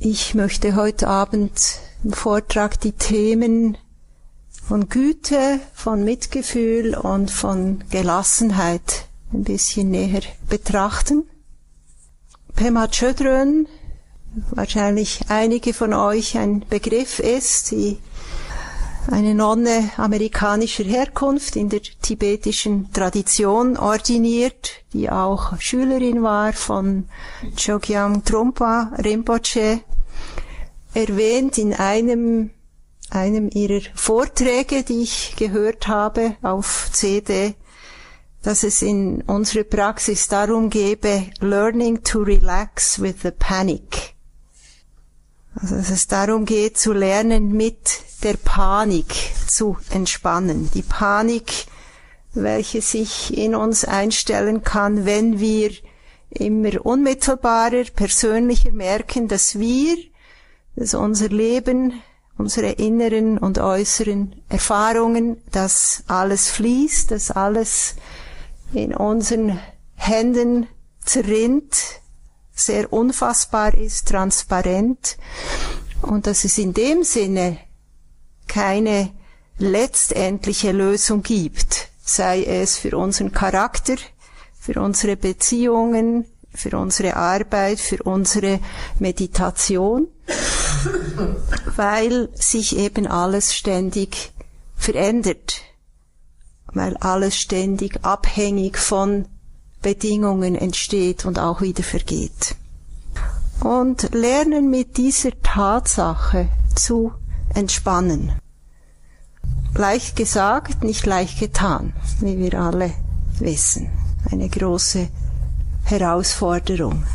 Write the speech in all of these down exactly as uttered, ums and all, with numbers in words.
Ich möchte heute Abend im Vortrag die Themen von Güte, von Mitgefühl und von Gelassenheit ein bisschen näher betrachten. Pema Chodron, wahrscheinlich einige von euch ein Begriff ist, die eine Nonne amerikanischer Herkunft in der tibetischen Tradition ordiniert, die auch Schülerin war von Chogyam Trungpa Rinpoche, erwähnt in einem, einem ihrer Vorträge, die ich gehört habe auf C D, dass es in unserer Praxis darum gebe, learning to relax with the panic. Also dass es darum geht, zu lernen, mit der Panik zu entspannen. Die Panik, welche sich in uns einstellen kann, wenn wir immer unmittelbarer, persönlicher merken, dass wir, dass unser Leben, unsere inneren und äußeren Erfahrungen, dass alles fließt, dass alles in unseren Händen zerrinnt, sehr unfassbar ist, transparent, und dass es in dem Sinne keine letztendliche Lösung gibt, sei es für unseren Charakter, für unsere Beziehungen, für unsere Arbeit, für unsere Meditation, weil sich eben alles ständig verändert, weil alles ständig abhängig von Bedingungen entsteht und auch wieder vergeht. Und lernen mit dieser Tatsache zu entspannen. Leicht gesagt, nicht leicht getan, wie wir alle wissen. Eine große Herausforderung.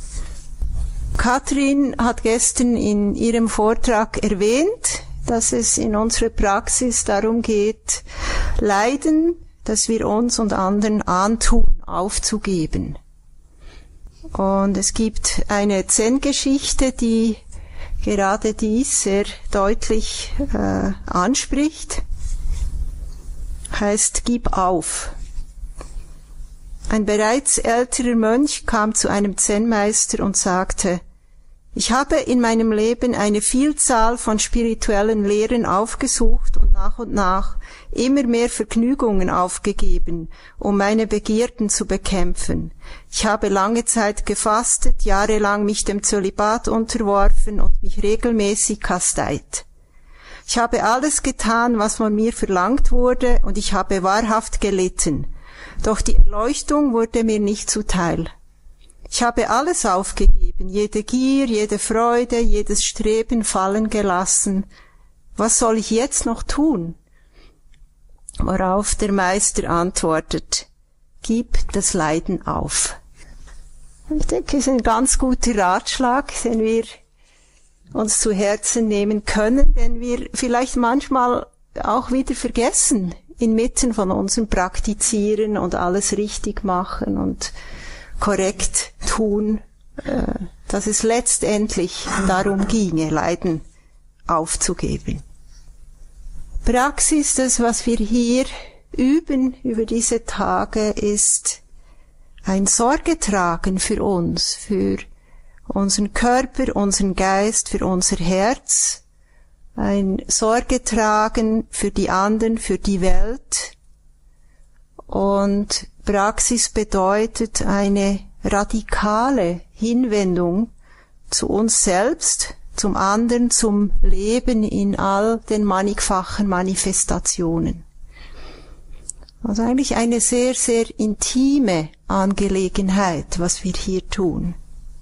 Katrin hat gestern in ihrem Vortrag erwähnt, dass es in unserer Praxis darum geht, Leiden, das wir uns und anderen antun, aufzugeben. Und es gibt eine Zen-Geschichte, die gerade dies sehr deutlich äh, anspricht. Heißt, gib auf. Ein bereits älterer Mönch kam zu einem Zen-Meister und sagte: Ich habe in meinem Leben eine Vielzahl von spirituellen Lehren aufgesucht und nach und nach immer mehr Vergnügungen aufgegeben, um meine Begierden zu bekämpfen. Ich habe lange Zeit gefastet, jahrelang mich dem Zölibat unterworfen und mich regelmäßig kasteit. Ich habe alles getan, was von mir verlangt wurde, und ich habe wahrhaft gelitten. Doch die Erleuchtung wurde mir nicht zuteil. Ich habe alles aufgegeben, jede Gier, jede Freude, jedes Streben fallen gelassen. Was soll ich jetzt noch tun? Worauf der Meister antwortet: Gib das Leiden auf. Ich denke, es ist ein ganz guter Ratschlag, den wir uns zu Herzen nehmen können, den wir vielleicht manchmal auch wieder vergessen, inmitten von unserem Praktizieren und alles richtig machen und korrekt tun, dass es letztendlich darum ginge, Leiden aufzugeben. Praxis, das, was wir hier üben über diese Tage, ist ein Sorgetragen für uns, für unseren Körper, unseren Geist, für unser Herz, ein Sorgetragen für die anderen, für die Welt. Und Praxis bedeutet eine radikale Hinwendung zu uns selbst, zum anderen, zum Leben in all den mannigfachen Manifestationen. Also eigentlich eine sehr, sehr intime Angelegenheit, was wir hier tun.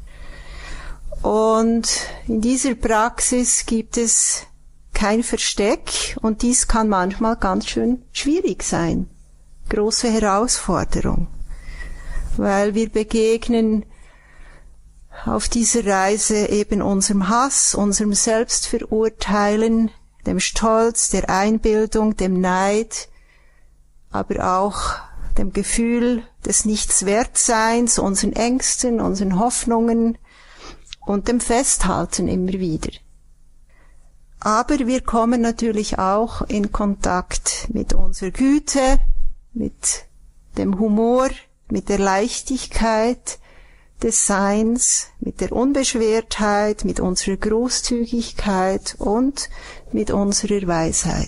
Und in dieser Praxis gibt es kein Versteck, und dies kann manchmal ganz schön schwierig sein. Große Herausforderung, weil wir begegnen auf dieser Reise eben unserem Hass, unserem Selbstverurteilen, dem Stolz, der Einbildung, dem Neid, aber auch dem Gefühl des Nichtswertseins, unseren Ängsten, unseren Hoffnungen und dem Festhalten immer wieder. Aber wir kommen natürlich auch in Kontakt mit unserer Güte, mit dem Humor, mit der Leichtigkeit, des Seins, mit der Unbeschwertheit, mit unserer Großzügigkeit und mit unserer Weisheit.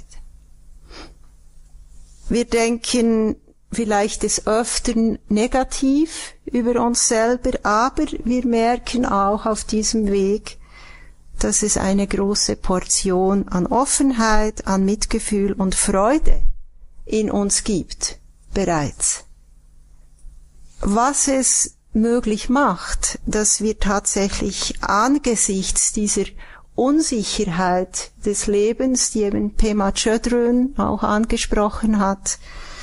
Wir denken vielleicht des Öfteren negativ über uns selber, aber wir merken auch auf diesem Weg, dass es eine große Portion an Offenheit, an Mitgefühl und Freude in uns gibt, bereits. Was es möglich macht, dass wir tatsächlich angesichts dieser Unsicherheit des Lebens, die eben Pema Chodron auch angesprochen hat,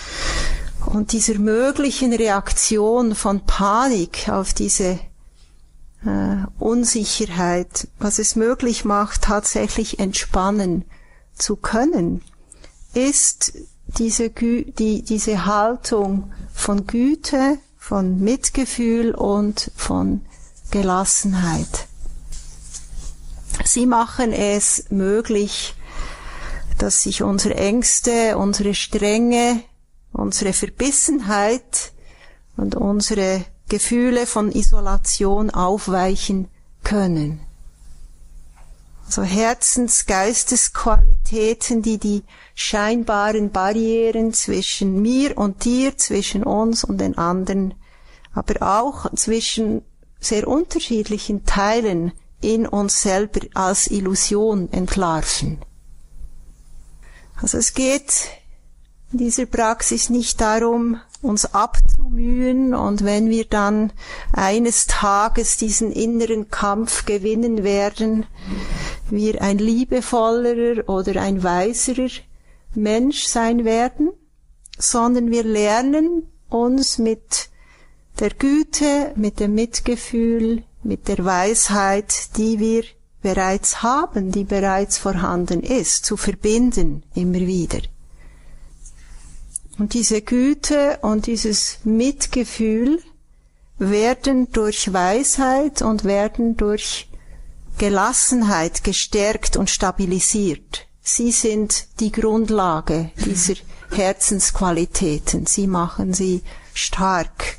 und dieser möglichen Reaktion von Panik auf diese äh, Unsicherheit, was es möglich macht, tatsächlich entspannen zu können, ist diese, Gü- die, diese Haltung von Güte, von Mitgefühl und von Gelassenheit. Sie machen es möglich, dass sich unsere Ängste, unsere Strenge, unsere Verbissenheit und unsere Gefühle von Isolation aufweichen können. Also Herzens-, Geistesqualitäten, die die scheinbaren Barrieren zwischen mir und dir, zwischen uns und den anderen, aber auch zwischen sehr unterschiedlichen Teilen in uns selber als Illusion entlarven. Also es geht in dieser Praxis nicht darum, uns abzumühen, und wenn wir dann eines Tages diesen inneren Kampf gewinnen werden, wir ein liebevollerer oder ein weiserer Mensch sein werden, sondern wir lernen uns mit der Güte, mit dem Mitgefühl, mit der Weisheit, die wir bereits haben, die bereits vorhanden ist, zu verbinden, immer wieder. Und diese Güte und dieses Mitgefühl werden durch Weisheit und werden durch Gelassenheit gestärkt und stabilisiert. Sie sind die Grundlage dieser Herzensqualitäten. Sie machen sie stark.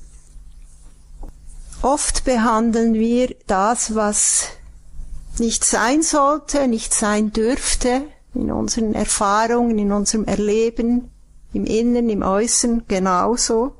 Oft behandeln wir das, was nicht sein sollte, nicht sein dürfte, in unseren Erfahrungen, in unserem Erleben, im Inneren, im Äußeren genauso,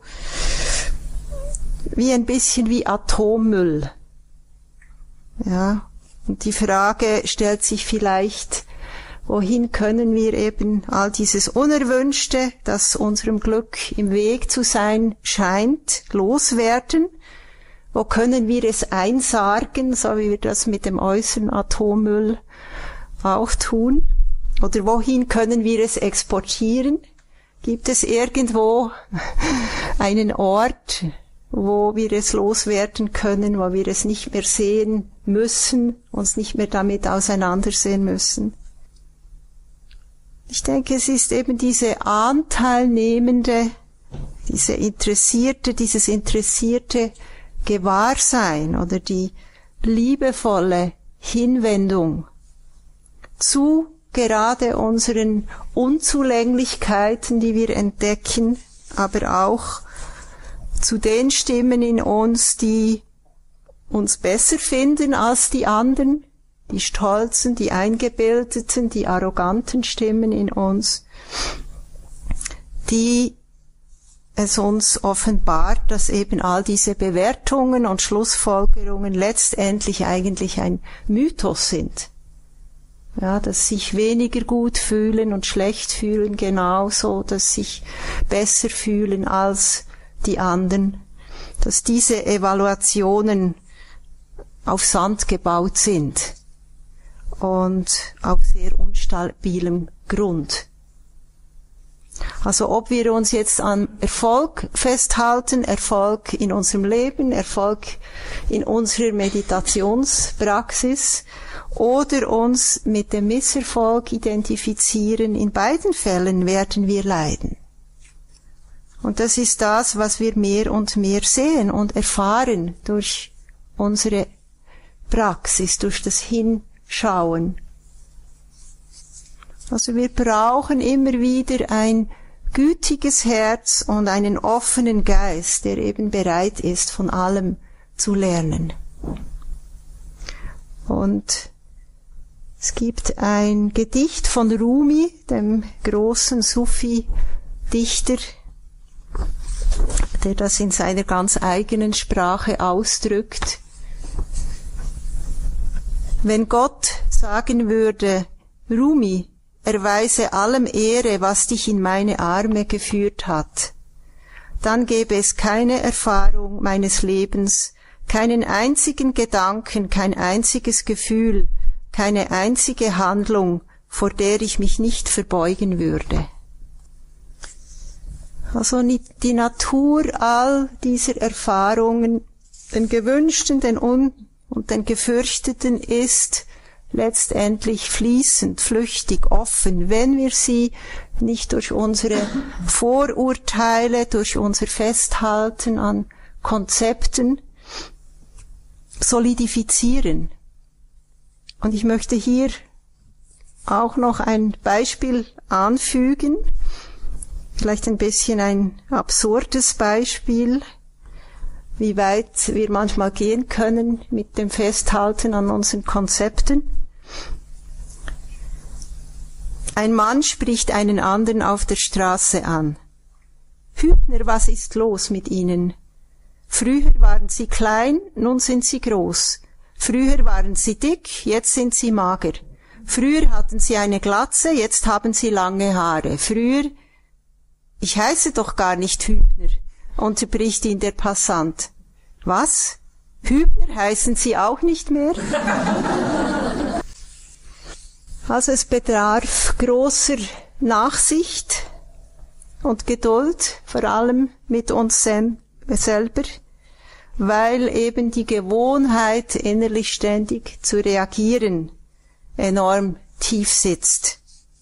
wie ein bisschen wie Atommüll. Ja, und die Frage stellt sich vielleicht, wohin können wir eben all dieses Unerwünschte, das unserem Glück im Weg zu sein scheint, loswerden? Wo können wir es einsargen, so wie wir das mit dem äußeren Atommüll auch tun? Oder wohin können wir es exportieren? Gibt es irgendwo einen Ort, wo wir es loswerden können, wo wir es nicht mehr sehen müssen, uns nicht mehr damit auseinandersehen müssen? Ich denke, es ist eben diese anteilnehmende, diese interessierte, dieses interessierte Gewahrsein oder die liebevolle Hinwendung zu gerade unseren Unzulänglichkeiten, die wir entdecken, aber auch zu den Stimmen in uns, die uns besser finden als die anderen, die stolzen, die eingebildeten, die arroganten Stimmen in uns, die es uns offenbart, dass eben all diese Bewertungen und Schlussfolgerungen letztendlich eigentlich ein Mythos sind. Ja, dass sich weniger gut fühlen und schlecht fühlen genauso, dass sich besser fühlen als die anderen, dass diese Evaluationen auf Sand gebaut sind und auf sehr unstabilem Grund. Also ob wir uns jetzt an Erfolg festhalten, Erfolg in unserem Leben, Erfolg in unserer Meditationspraxis oder uns mit dem Misserfolg identifizieren, in beiden Fällen werden wir leiden. Und das ist das, was wir mehr und mehr sehen und erfahren durch unsere Praxis, durch das Hinschauen. Also wir brauchen immer wieder ein gütiges Herz und einen offenen Geist, der eben bereit ist, von allem zu lernen. Und es gibt ein Gedicht von Rumi, dem großen Sufi-Dichter, der das in seiner ganz eigenen Sprache ausdrückt. Wenn Gott sagen würde, Rumi, erweise allem Ehre, was dich in meine Arme geführt hat, dann gäbe es keine Erfahrung meines Lebens, keinen einzigen Gedanken, kein einziges Gefühl, keine einzige Handlung, vor der ich mich nicht verbeugen würde. Also die Natur all dieser Erfahrungen, den gewünschten, den un- und den gefürchteten, ist letztendlich fließend, flüchtig, offen, wenn wir sie nicht durch unsere Vorurteile, durch unser Festhalten an Konzepten solidifizieren. Und ich möchte hier auch noch ein Beispiel anfügen, vielleicht ein bisschen ein absurdes Beispiel, wie weit wir manchmal gehen können mit dem Festhalten an unseren Konzepten. Ein Mann spricht einen anderen auf der Straße an. Hübner, was ist los mit Ihnen? Früher waren Sie klein, nun sind Sie groß. Früher waren Sie dick, jetzt sind Sie mager. Früher hatten Sie eine Glatze, jetzt haben Sie lange Haare. Früher, ich heiße doch gar nicht Hübner, unterbricht ihn der Passant. Was? Hübner heißen Sie auch nicht mehr? Also es bedarf großer Nachsicht und Geduld, vor allem mit uns selber, weil eben die Gewohnheit, innerlich ständig zu reagieren, enorm tief sitzt.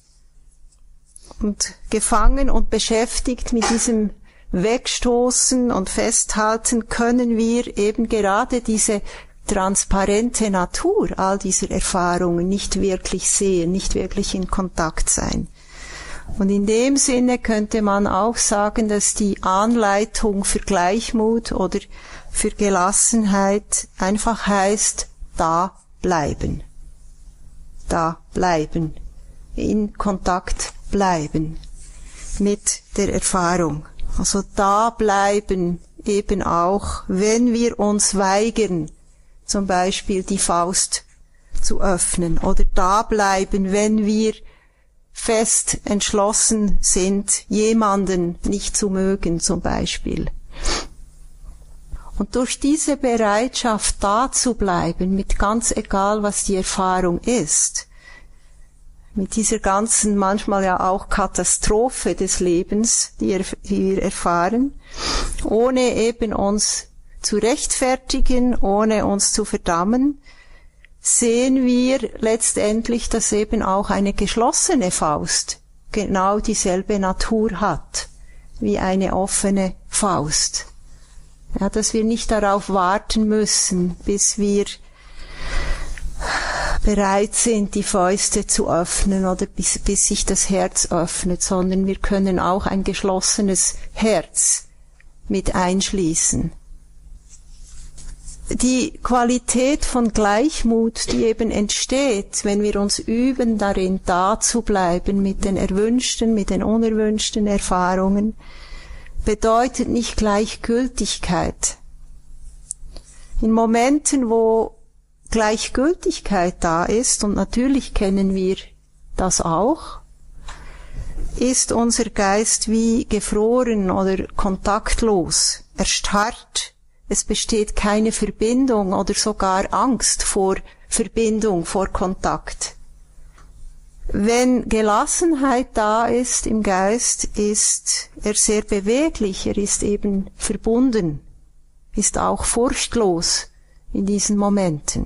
Und gefangen und beschäftigt mit diesem Wegstoßen und Festhalten können wir eben gerade diese transparente Natur all dieser Erfahrungen nicht wirklich sehen, nicht wirklich in Kontakt sein. Und in dem Sinne könnte man auch sagen, dass die Anleitung für Gleichmut oder für Gelassenheit einfach heißt, da bleiben. Da bleiben. In Kontakt bleiben mit der Erfahrung. Also da bleiben eben auch, wenn wir uns weigern, zum Beispiel die Faust zu öffnen, oder da bleiben, wenn wir fest entschlossen sind, jemanden nicht zu mögen, zum Beispiel. Und durch diese Bereitschaft, da zu bleiben, mit ganz egal, was die Erfahrung ist, mit dieser ganzen, manchmal ja auch Katastrophe des Lebens, die, er, die wir erfahren, ohne eben uns zu rechtfertigen, ohne uns zu verdammen, sehen wir letztendlich, dass eben auch eine geschlossene Faust genau dieselbe Natur hat wie eine offene Faust. Ja, dass wir nicht darauf warten müssen, bis wir bereit sind, die Fäuste zu öffnen oder bis, bis sich das Herz öffnet, sondern wir können auch ein geschlossenes Herz mit einschließen. Die Qualität von Gleichmut, die eben entsteht, wenn wir uns üben, darin da zu bleiben mit den erwünschten, mit den unerwünschten Erfahrungen, bedeutet nicht Gleichgültigkeit. In Momenten, wo Gleichgültigkeit da ist, und natürlich kennen wir das auch, ist unser Geist wie gefroren oder kontaktlos, erstarrt. Es besteht keine Verbindung oder sogar Angst vor Verbindung, vor Kontakt. Wenn Gelassenheit da ist im Geist, ist er sehr beweglich, er ist eben verbunden, ist auch furchtlos in diesen Momenten.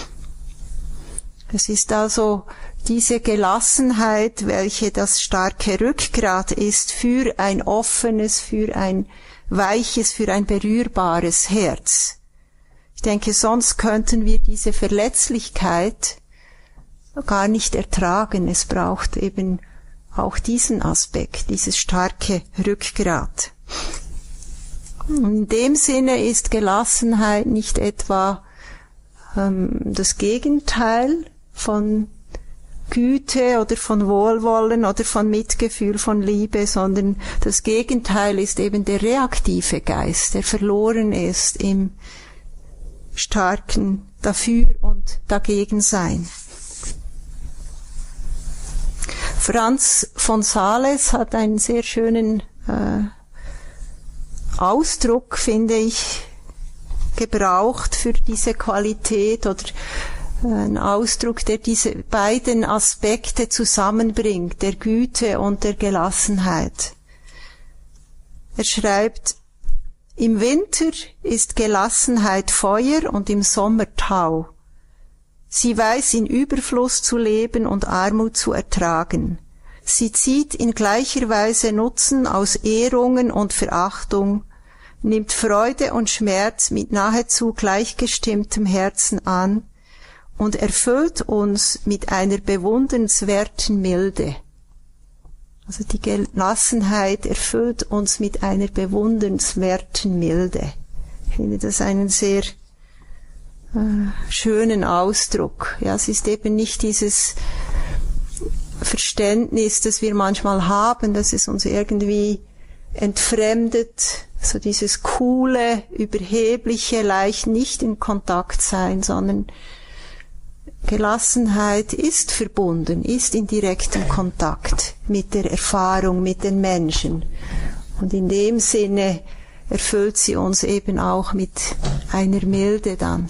Es ist also diese Gelassenheit, welche das starke Rückgrat ist für ein offenes, für ein weiches, für ein berührbares Herz. Ich denke, sonst könnten wir diese Verletzlichkeit gar nicht ertragen. Es braucht eben auch diesen Aspekt, dieses starke Rückgrat. Und in dem Sinne ist Gelassenheit nicht etwa ähm, das Gegenteil von Güte oder von Wohlwollen oder von Mitgefühl, von Liebe, sondern das Gegenteil ist eben der reaktive Geist, der verloren ist im starken Dafür und Dagegensein. Franz von Sales hat einen sehr schönen äh, Ausdruck, finde ich, gebraucht für diese Qualität oder ein Ausdruck, der diese beiden Aspekte zusammenbringt, der Güte und der Gelassenheit. Er schreibt, im Winter ist Gelassenheit Feuer und im Sommer Tau. Sie weiß in Überfluss zu leben und Armut zu ertragen. Sie zieht in gleicher Weise Nutzen aus Ehrungen und Verachtung, nimmt Freude und Schmerz mit nahezu gleichgestimmtem Herzen an und erfüllt uns mit einer bewundernswerten Milde. Also die Gelassenheit erfüllt uns mit einer bewundernswerten Milde. Ich finde das einen sehr äh, schönen Ausdruck. Ja, es ist eben nicht dieses Verständnis, das wir manchmal haben, dass es uns irgendwie entfremdet, so dieses coole, überhebliche, leicht nicht in Kontakt sein, sondern Gelassenheit ist verbunden, ist in direktem Kontakt mit der Erfahrung, mit den Menschen. Und in dem Sinne erfüllt sie uns eben auch mit einer Milde dann.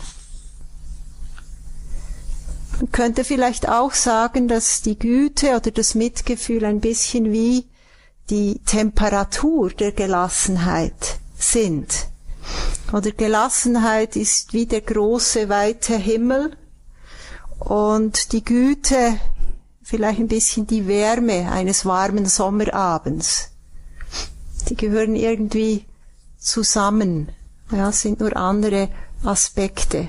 Man könnte vielleicht auch sagen, dass die Güte oder das Mitgefühl ein bisschen wie die Temperatur der Gelassenheit sind. Oder Gelassenheit ist wie der große, weite Himmel und die Güte vielleicht ein bisschen die Wärme eines warmen Sommerabends. Die gehören irgendwie zusammen, ja, sind nur andere Aspekte.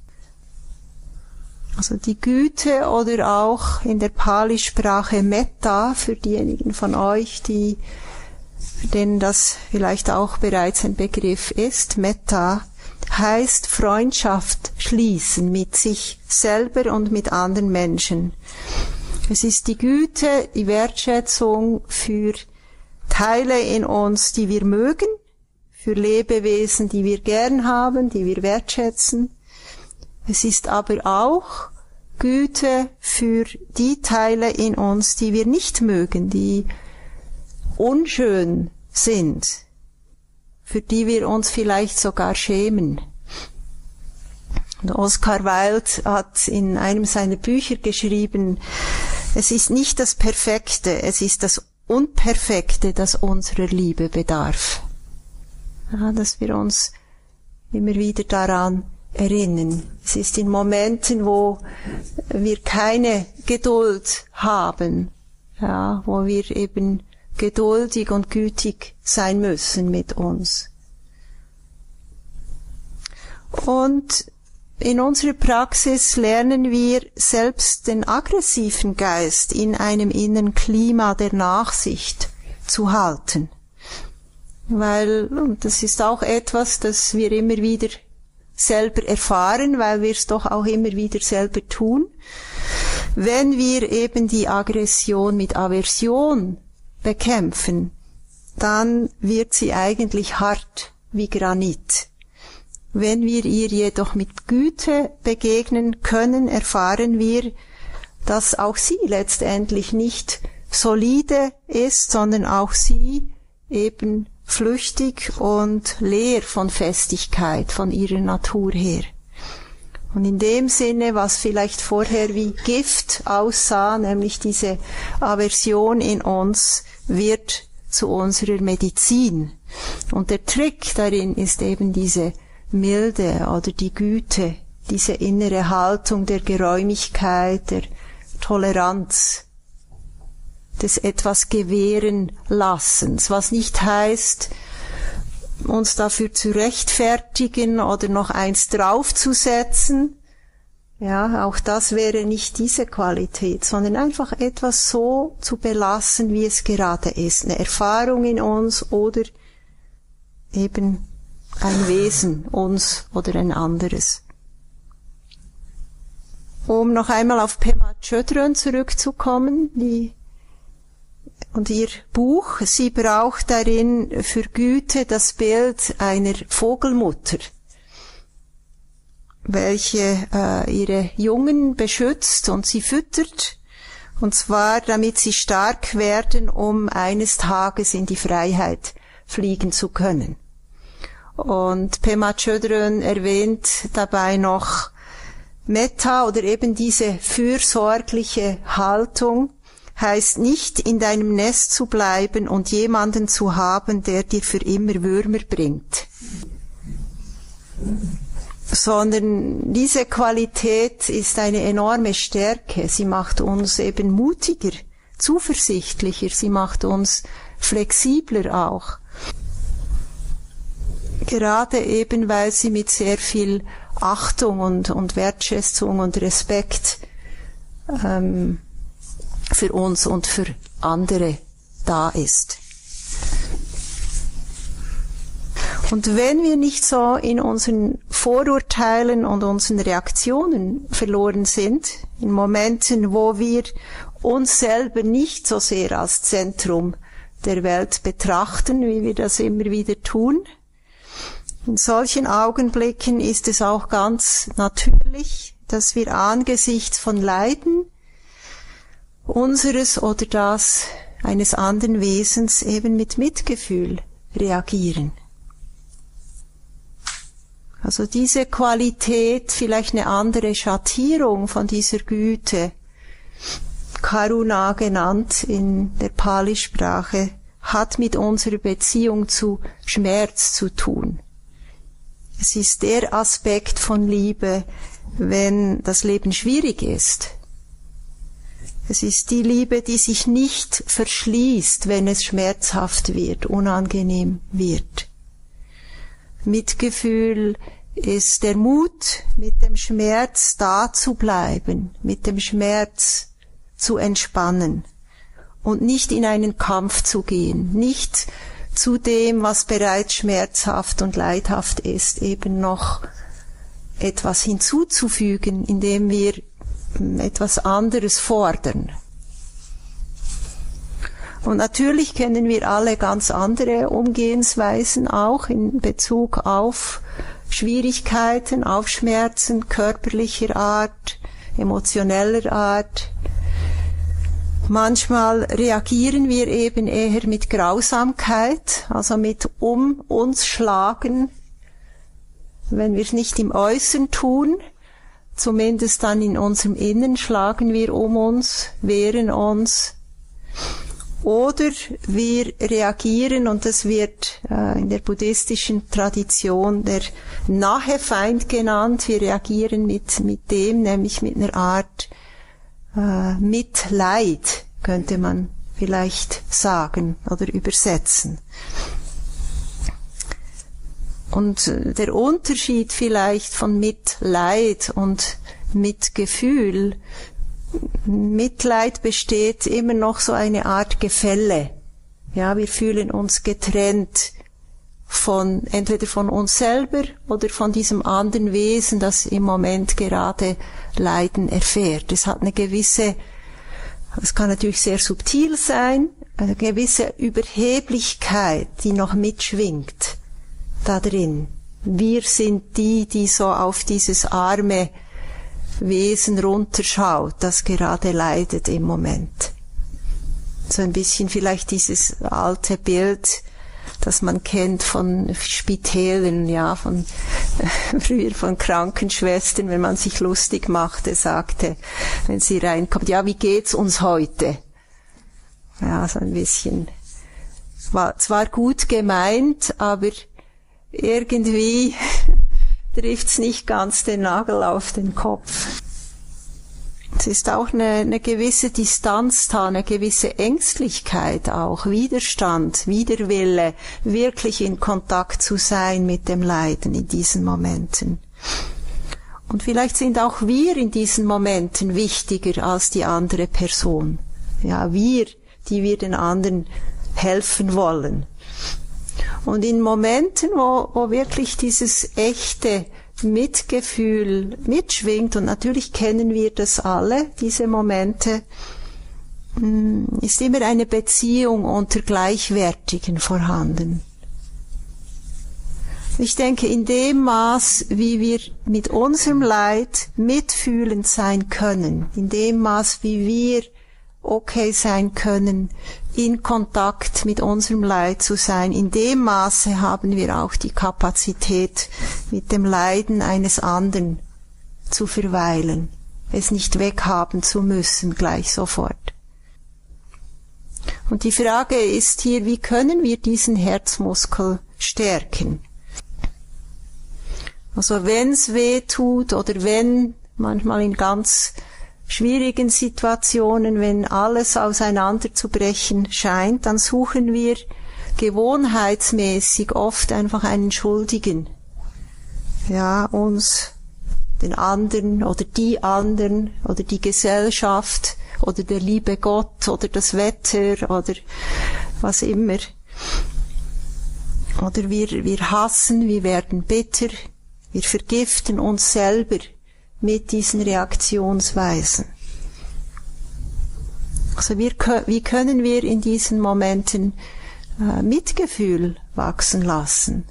Also die Güte oder auch in der Pali-Sprache Metta, für diejenigen von euch, die, für denen das vielleicht auch bereits ein Begriff ist, Metta heißt Freundschaft schließen mit sich selber und mit anderen Menschen. Es ist die Güte, die Wertschätzung für Teile in uns, die wir mögen, für Lebewesen, die wir gern haben, die wir wertschätzen. Es ist aber auch Güte für die Teile in uns, die wir nicht mögen, die unschön sind, für die wir uns vielleicht sogar schämen. Und Oscar Wilde hat in einem seiner Bücher geschrieben, es ist nicht das Perfekte, es ist das Unperfekte, das unserer Liebe bedarf. Ja, dass wir uns immer wieder daran erinnern. Es ist in Momenten, wo wir keine Geduld haben, ja, wo wir eben geduldig und gütig sein müssen mit uns. Und in unserer Praxis lernen wir selbst den aggressiven Geist in einem inneren Klima der Nachsicht zu halten. Weil, und das ist auch etwas, das wir immer wieder selber erfahren, weil wir es doch auch immer wieder selber tun. Wenn wir eben die Aggression mit Aversion bekämpfen, dann wird sie eigentlich hart wie Granit. Wenn wir ihr jedoch mit Güte begegnen können, erfahren wir, dass auch sie letztendlich nicht solide ist, sondern auch sie eben flüchtig und leer von Festigkeit, von ihrer Natur her. Und in dem Sinne, was vielleicht vorher wie Gift aussah, nämlich diese Aversion in uns, wird zu unserer Medizin. Und der Trick darin ist eben diese Milde oder die Güte, diese innere Haltung der Geräumigkeit, der Toleranz, des etwas gewähren Lassens, was nicht heißt, uns dafür zu rechtfertigen oder noch eins draufzusetzen. Ja, auch das wäre nicht diese Qualität, sondern einfach etwas so zu belassen, wie es gerade ist. Eine Erfahrung in uns oder eben ein Wesen, uns oder ein anderes. Um noch einmal auf Pema Chodron zurückzukommen, die, und ihr Buch, sie braucht darin für Güte das Bild einer Vogelmutter, welche äh, ihre Jungen beschützt und sie füttert, und zwar damit sie stark werden, um eines Tages in die Freiheit fliegen zu können. Und Pema Chodron erwähnt dabei noch Metta oder eben diese fürsorgliche Haltung heißt nicht, in deinem Nest zu bleiben und jemanden zu haben, der dir für immer Würmer bringt, sondern diese Qualität ist eine enorme Stärke. Sie macht uns eben mutiger, zuversichtlicher, sie macht uns flexibler auch. Gerade eben, weil sie mit sehr viel Achtung und, und Wertschätzung und Respekt ähm, für uns und für andere da ist. Und wenn wir nicht so in unseren Vorurteilen und unseren Reaktionen verloren sind, in Momenten, wo wir uns selber nicht so sehr als Zentrum der Welt betrachten, wie wir das immer wieder tun, in solchen Augenblicken ist es auch ganz natürlich, dass wir angesichts von Leiden unseres oder das eines anderen Wesens eben mit Mitgefühl reagieren. Also diese Qualität, vielleicht eine andere Schattierung von dieser Güte, Karuna genannt in der Pali-Sprache, hat mit unserer Beziehung zu Schmerz zu tun. Es ist der Aspekt von Liebe, wenn das Leben schwierig ist. Es ist die Liebe, die sich nicht verschließt, wenn es schmerzhaft wird, unangenehm wird. Mitgefühl ist der Mut, mit dem Schmerz da zu bleiben, mit dem Schmerz zu entspannen und nicht in einen Kampf zu gehen, nicht zu dem, was bereits schmerzhaft und leidhaft ist, eben noch etwas hinzuzufügen, indem wir etwas anderes fordern. Und natürlich kennen wir alle ganz andere Umgehensweisen auch in Bezug auf Schwierigkeiten, auf Schmerzen körperlicher Art, emotioneller Art. Manchmal reagieren wir eben eher mit Grausamkeit, also mit um uns schlagen, wenn wir es nicht im Äußeren tun, zumindest dann in unserem Innern schlagen wir um uns, wehren uns. Oder wir reagieren, und das wird äh, in der buddhistischen Tradition der nahe Feind genannt, wir reagieren mit, mit dem, nämlich mit einer Art äh, Mitleid, könnte man vielleicht sagen oder übersetzen. Und der Unterschied vielleicht von Mitleid und Mitgefühl, Mitleid besteht immer noch so eine Art Gefälle. Ja, wir fühlen uns getrennt von, entweder von uns selber oder von diesem anderen Wesen, das im Moment gerade Leiden erfährt. Es hat eine gewisse, es kann natürlich sehr subtil sein, eine gewisse Überheblichkeit, die noch mitschwingt da drin. Wir sind die, die so auf dieses arme Wesen runterschaut, das gerade leidet im Moment. So ein bisschen vielleicht dieses alte Bild, das man kennt von Spitälern, ja, von äh, früher von Krankenschwestern, wenn man sich lustig machte, sagte, wenn sie reinkommt, ja, wie geht's uns heute? Ja, so ein bisschen, war zwar gut gemeint, aber irgendwie trifft's nicht ganz den Nagel auf den Kopf. Es ist auch eine, eine gewisse Distanz da, eine gewisse Ängstlichkeit auch, Widerstand, Widerwille, wirklich in Kontakt zu sein mit dem Leiden in diesen Momenten. Und vielleicht sind auch wir in diesen Momenten wichtiger als die andere Person. Ja, wir, die wir den anderen helfen wollen. Und in Momenten, wo, wo wirklich dieses echte Mitgefühl mitschwingt, und natürlich kennen wir das alle, diese Momente, ist immer eine Beziehung unter Gleichwertigen vorhanden. Ich denke, in dem Maß, wie wir mit unserem Leid mitfühlend sein können, in dem Maß, wie wir okay sein können, in Kontakt mit unserem Leid zu sein, in dem Maße haben wir auch die Kapazität, mit dem Leiden eines anderen zu verweilen, es nicht weghaben zu müssen, gleich sofort. Und die Frage ist hier, wie können wir diesen Herzmuskel stärken? Also wenn es weh tut oder wenn manchmal in ganz schwierigen Situationen, wenn alles auseinanderzubrechen scheint, dann suchen wir gewohnheitsmäßig oft einfach einen Schuldigen. Ja, uns, den anderen oder die anderen oder die Gesellschaft oder der liebe Gott oder das Wetter oder was immer. Oder wir, wir hassen, wir werden bitter, wir vergiften uns selber mit diesen Reaktionsweisen. Also wir, wie können wir in diesen Momenten äh, Mitgefühl wachsen lassen?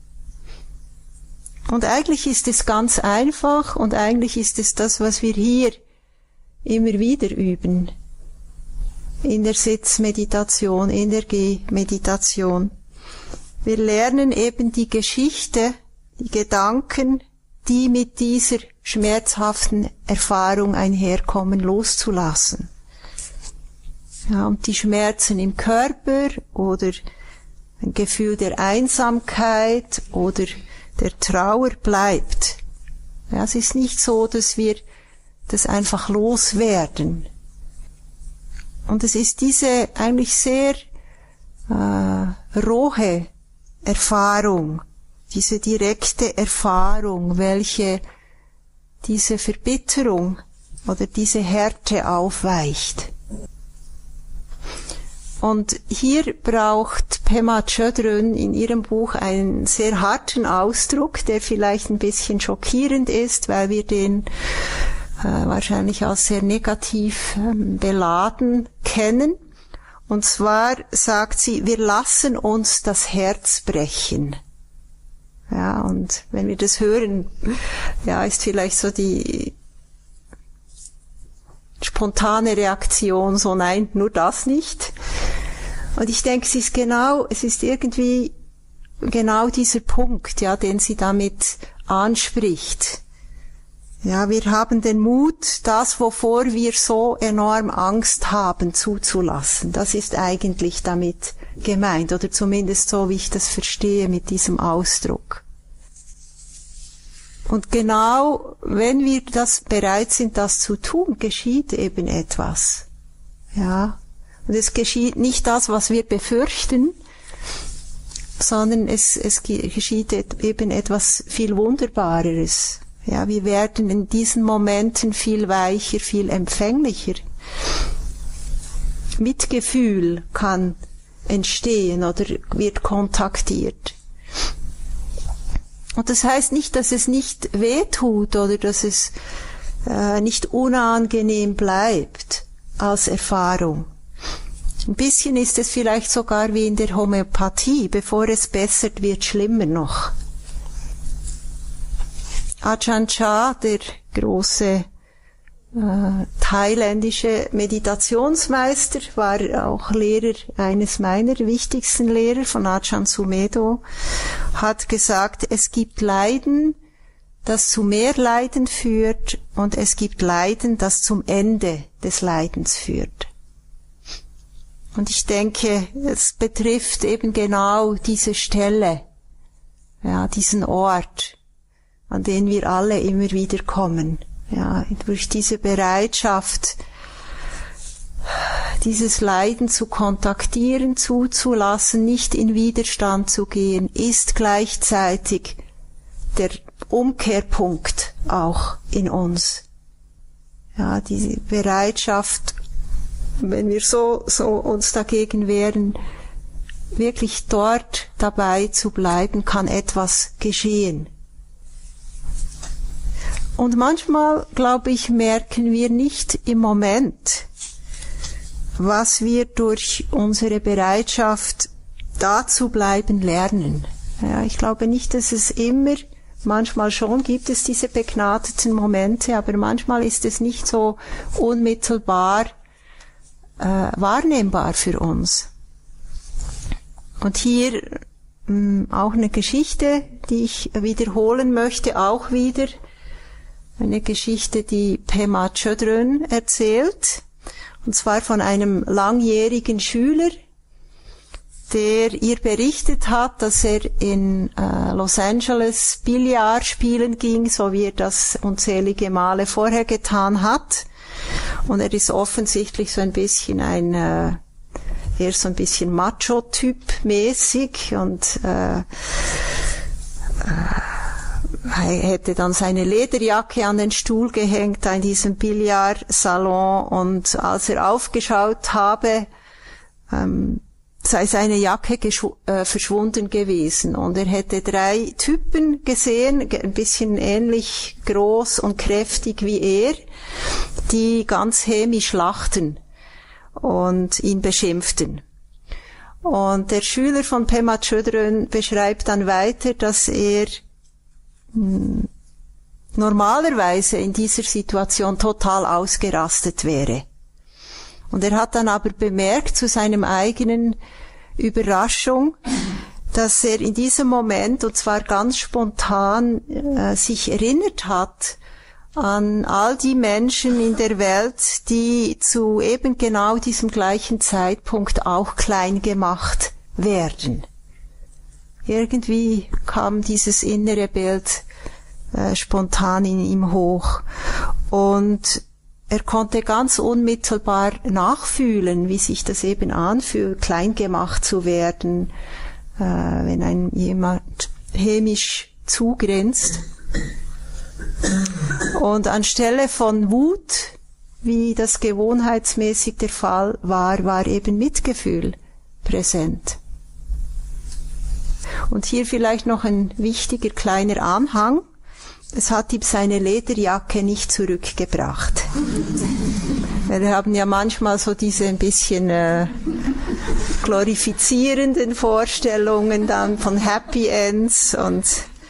Und eigentlich ist es ganz einfach und eigentlich ist es das, was wir hier immer wieder üben. In der Sitzmeditation, in der Gehmeditation. Wir lernen eben die Geschichte, die Gedanken, die mit dieser schmerzhaften Erfahrung einherkommen, loszulassen. Ja, und die Schmerzen im Körper oder ein Gefühl der Einsamkeit oder der Trauer bleibt. Ja, es ist nicht so, dass wir das einfach loswerden. Und es ist diese eigentlich sehr äh, rohe Erfahrung, diese direkte Erfahrung, welche diese Verbitterung oder diese Härte aufweicht. Und hier braucht Pema Chodron in ihrem Buch einen sehr harten Ausdruck, der vielleicht ein bisschen schockierend ist, weil wir den äh, wahrscheinlich als sehr negativ äh, beladen kennen. Und zwar sagt sie, wir lassen uns das Herz brechen. Ja, und wenn wir das hören, ja, ist vielleicht so die spontane Reaktion so, nein, nur das nicht. Und ich denke, es ist genau, es ist irgendwie genau dieser Punkt, ja, den sie damit anspricht. Ja, wir haben den Mut, das, wovor wir so enorm Angst haben, zuzulassen. Das ist eigentlich damit gemeint, oder zumindest so, wie ich das verstehe mit diesem Ausdruck. Und genau, wenn wir das bereit sind, das zu tun, geschieht eben etwas. Ja. Und es geschieht nicht das, was wir befürchten, sondern es, es geschieht eben etwas viel Wunderbareres. Ja, wir werden in diesen Momenten viel weicher, viel empfänglicher. Mitgefühl kann entstehen oder wird kontaktiert. Und das heißt nicht, dass es nicht wehtut oder dass es äh, nicht unangenehm bleibt als Erfahrung. Ein bisschen ist es vielleicht sogar wie in der Homöopathie, bevor es bessert, wird schlimmer noch. Ajahn Chah, der große äh, thailändische Meditationsmeister, war auch Lehrer, eines meiner wichtigsten Lehrer von Ajahn Sumedho, hat gesagt, es gibt Leiden, das zu mehr Leiden führt, und es gibt Leiden, das zum Ende des Leidens führt. Und ich denke, es betrifft eben genau diese Stelle, ja, diesen Ort, an den wir alle immer wieder kommen. Ja, durch diese Bereitschaft, dieses Leiden zu kontaktieren, zuzulassen, nicht in Widerstand zu gehen, ist gleichzeitig der Umkehrpunkt auch in uns. Ja, diese Bereitschaft, wenn wir so, so uns dagegen wehren, wirklich dort dabei zu bleiben, kann etwas geschehen. Und manchmal, glaube ich, merken wir nicht im Moment, was wir durch unsere Bereitschaft, da zu bleiben, lernen. Ja, ich glaube nicht, dass es immer, manchmal schon gibt es diese begnadeten Momente, aber manchmal ist es nicht so unmittelbar äh, wahrnehmbar für uns. Und hier mh, auch eine Geschichte, die ich wiederholen möchte, auch wieder eine Geschichte, die Pema Chodron erzählt, und zwar von einem langjährigen Schüler, der ihr berichtet hat, dass er in äh, Los Angeles Billard spielen ging, so wie er das unzählige Male vorher getan hat. Und er ist offensichtlich so ein bisschen ein, äh, eher so ein bisschen Macho-Typ mäßig und äh, äh, er hätte dann seine Lederjacke an den Stuhl gehängt in diesem Billardsalon, und als er aufgeschaut habe, ähm, sei seine Jacke äh, verschwunden gewesen, und er hätte drei Typen gesehen, ein bisschen ähnlich groß und kräftig wie er, die ganz hämisch lachten und ihn beschimpften. Und der Schüler von Pema Chodron beschreibt dann weiter, dass er mh, normalerweise in dieser Situation total ausgerastet wäre. Und er hat dann aber bemerkt, zu seinem eigenen Überraschung, dass er in diesem Moment, und zwar ganz spontan, äh, sich erinnert hat an all die Menschen in der Welt, die zu eben genau diesem gleichen Zeitpunkt auch klein gemacht werden. Irgendwie kam dieses innere Bild äh, spontan in ihm hoch. Und er konnte ganz unmittelbar nachfühlen, wie sich das eben anfühlt, klein gemacht zu werden, äh, wenn ein jemand hämisch zugrenzt. Und anstelle von Wut, wie das gewohnheitsmäßig der Fall war, war eben Mitgefühl präsent. Und hier vielleicht noch ein wichtiger kleiner Anhang. Es hat ihm seine Lederjacke nicht zurückgebracht. Wir haben ja manchmal so diese ein bisschen äh, glorifizierenden Vorstellungen dann von Happy Ends, und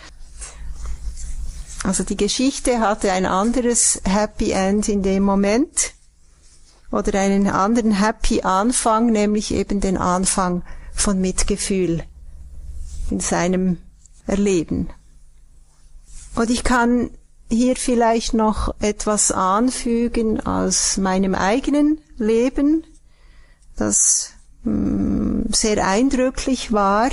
also die Geschichte hatte ein anderes Happy End in dem Moment oder einen anderen Happy Anfang, nämlich eben den Anfang von Mitgefühl in seinem Erleben. Und ich kann hier vielleicht noch etwas anfügen aus meinem eigenen Leben, das mh, sehr eindrücklich war.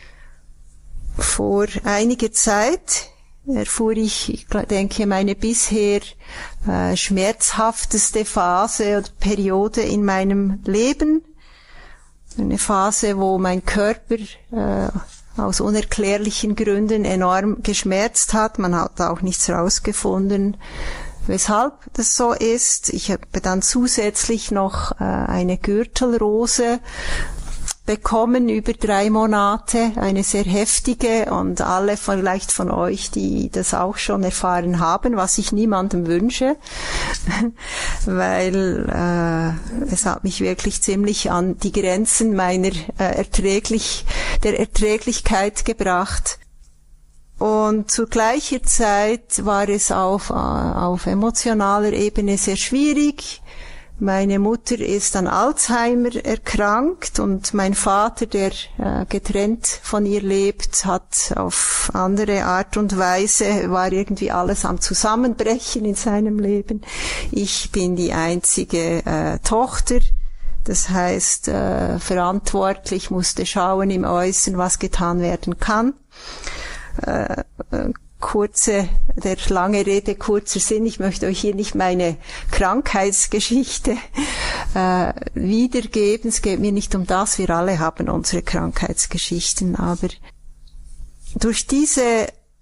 Vor einiger Zeit erfuhr ich, ich denke, meine bisher äh, schmerzhafteste Phase oder Periode in meinem Leben. Eine Phase, wo mein Körper äh, aus unerklärlichen Gründen enorm geschmerzt hat. Man hat auch nichts rausgefunden, weshalb das so ist. Ich habe dann zusätzlich noch äh, eine Gürtelrose bekommen über drei Monate, eine sehr heftige, und alle vielleicht von euch, die das auch schon erfahren haben, was ich niemandem wünsche, weil äh, es hat mich wirklich ziemlich an die Grenzen meiner äh, erträglich der Erträglichkeit gebracht. Und zu gleicher Zeit war es auf, auf emotionaler Ebene sehr schwierig. Meine Mutter ist an Alzheimer erkrankt, und mein Vater, der äh, getrennt von ihr lebt, hat auf andere Art und Weise, war irgendwie alles am Zusammenbrechen in seinem Leben. Ich bin die einzige äh, Tochter. Das heißt, äh, verantwortlich, musste schauen im Äußeren, was getan werden kann. Äh, äh, kurze, der lange Rede, kurzer Sinn. Ich möchte euch hier nicht meine Krankheitsgeschichte äh, wiedergeben. Es geht mir nicht um das. Wir alle haben unsere Krankheitsgeschichten. Aber durch diese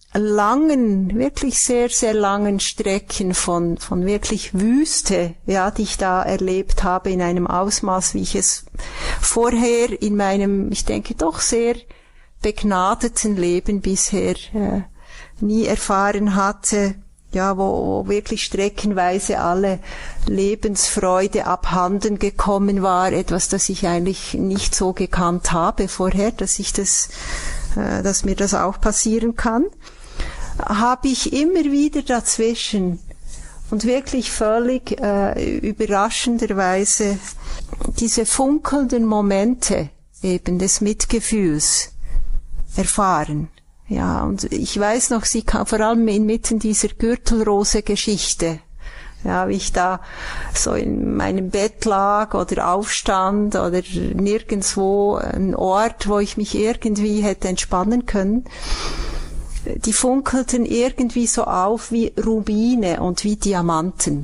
langen, wirklich sehr, sehr langen Strecken von, von wirklich Wüste, ja, die ich da erlebt habe in einem Ausmaß, wie ich es vorher in meinem, ich denke doch sehr begnadeten Leben bisher äh, nie erfahren hatte, ja, wo, wo wirklich streckenweise alle Lebensfreude abhanden gekommen war, etwas, das ich eigentlich nicht so gekannt habe vorher, dass ich das, äh, dass mir das auch passieren kann, habe ich immer wieder dazwischen und wirklich völlig äh, überraschenderweise diese funkelnden Momente eben des Mitgefühls erfahren. Ja, und ich weiß noch, sie kam vor allem inmitten dieser Gürtelrose-Geschichte, ja, wie ich da so in meinem Bett lag oder aufstand oder nirgendwo ein Ort, wo ich mich irgendwie hätte entspannen können. Die funkelten irgendwie so auf wie Rubine und wie Diamanten.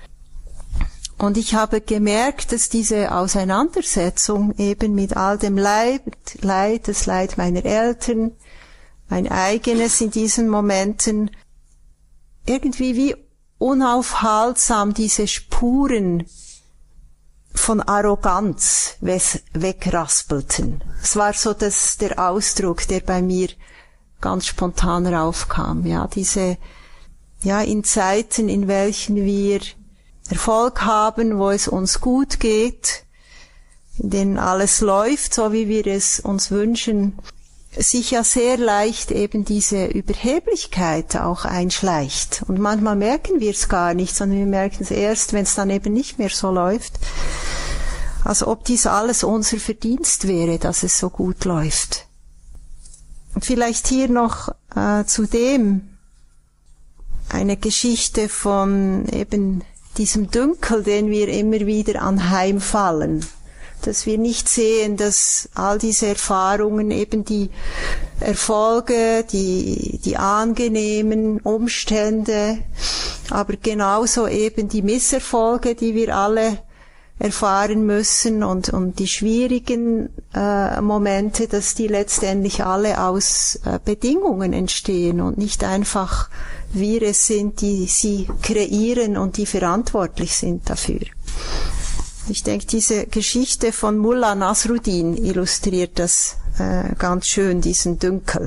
Und ich habe gemerkt, dass diese Auseinandersetzung eben mit all dem Leid, Leid, das Leid meiner Eltern, mein eigenes in diesen Momenten, irgendwie wie unaufhaltsam diese Spuren von Arroganz wegraspelten. Es war so das, der Ausdruck, der bei mir ganz spontan raufkam, ja, diese, ja, in Zeiten, in welchen wir Erfolg haben, wo es uns gut geht, in denen alles läuft, so wie wir es uns wünschen, sich ja sehr leicht eben diese Überheblichkeit auch einschleicht. Und manchmal merken wir es gar nicht, sondern wir merken es erst, wenn es dann eben nicht mehr so läuft, als ob dies alles unser Verdienst wäre, dass es so gut läuft. Und vielleicht hier noch äh, zudem eine Geschichte von eben diesem Dünkel, den wir immer wieder anheimfallen, dass wir nicht sehen, dass all diese Erfahrungen, eben die Erfolge, die, die angenehmen Umstände, aber genauso eben die Misserfolge, die wir alle erfahren müssen und, und die schwierigen äh, Momente, dass die letztendlich alle aus äh, Bedingungen entstehen und nicht einfach wir es sind, die sie kreieren und die verantwortlich sind dafür. Ich denke, diese Geschichte von Mullah Nasruddin illustriert das äh, ganz schön, diesen Dünkel.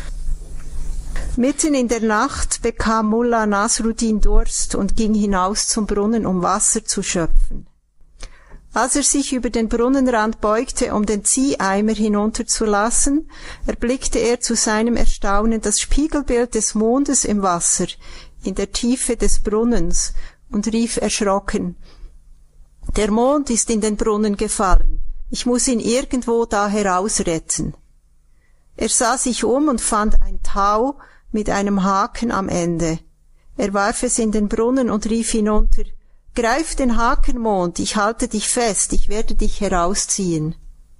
Mitten in der Nacht bekam Mullah Nasruddin Durst und ging hinaus zum Brunnen, um Wasser zu schöpfen. Als er sich über den Brunnenrand beugte, um den Zieheimer hinunterzulassen, erblickte er zu seinem Erstaunen das Spiegelbild des Mondes im Wasser, in der Tiefe des Brunnens, und rief erschrocken: »Der Mond ist in den Brunnen gefallen. Ich muss ihn irgendwo da herausretten.« Er sah sich um und fand ein Tau mit einem Haken am Ende. Er warf es in den Brunnen und rief hinunter: »Greif den Haken, Mond, ich halte dich fest, ich werde dich herausziehen.«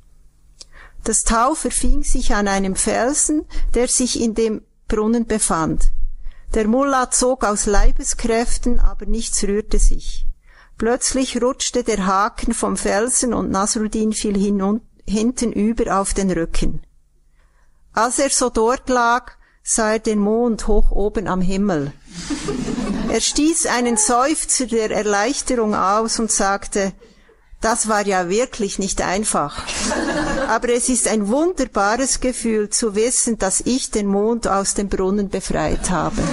Das Tau verfing sich an einem Felsen, der sich in dem Brunnen befand. Der Mullah zog aus Leibeskräften, aber nichts rührte sich. Plötzlich rutschte der Haken vom Felsen und Nasruddin fiel hin hinten über auf den Rücken. Als er so dort lag, sah er den Mond hoch oben am Himmel. Er stieß einen Seufzer der Erleichterung aus und sagte: »Das war ja wirklich nicht einfach. Aber es ist ein wunderbares Gefühl zu wissen, dass ich den Mond aus dem Brunnen befreit habe.«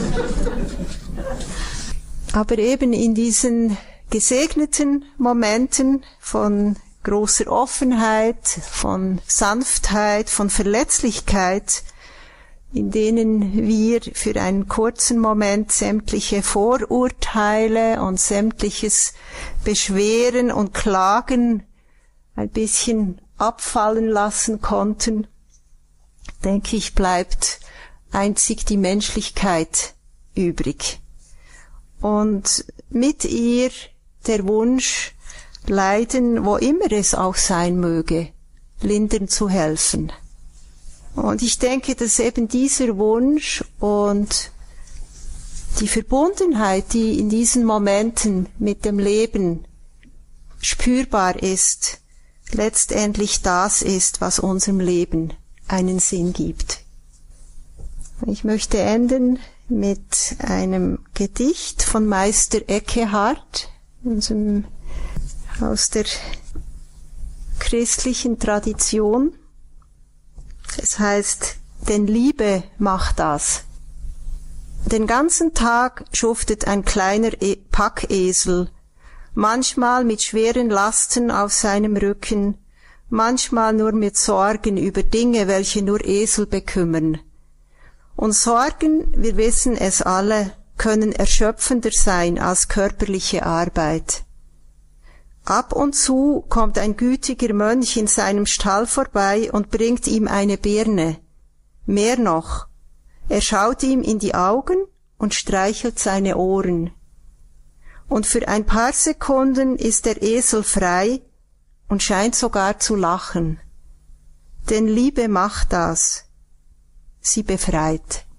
Aber eben in diesen gesegneten Momenten von großer Offenheit, von Sanftheit, von Verletzlichkeit, in denen wir für einen kurzen Moment sämtliche Vorurteile und sämtliches Beschweren und Klagen ein bisschen abfallen lassen konnten, denke ich, bleibt einzig die Menschlichkeit übrig. Und mit ihr der Wunsch, Leiden, wo immer es auch sein möge, lindern zu helfen. Und ich denke, dass eben dieser Wunsch und die Verbundenheit, die in diesen Momenten mit dem Leben spürbar ist, letztendlich das ist, was unserem Leben einen Sinn gibt. Ich möchte enden mit einem Gedicht von Meister Ekkehard, unserem, aus der christlichen Tradition. Es heißt, denn Liebe macht das. Den ganzen Tag schuftet ein kleiner e- Packesel, manchmal mit schweren Lasten auf seinem Rücken, manchmal nur mit Sorgen über Dinge, welche nur Esel bekümmern. Und Sorgen, wir wissen es alle, können erschöpfender sein als körperliche Arbeit. Ab und zu kommt ein gütiger Mönch in seinem Stall vorbei und bringt ihm eine Birne. Mehr noch, er schaut ihm in die Augen und streichelt seine Ohren. Und für ein paar Sekunden ist der Esel frei und scheint sogar zu lachen. Denn Liebe macht das. Sie befreit.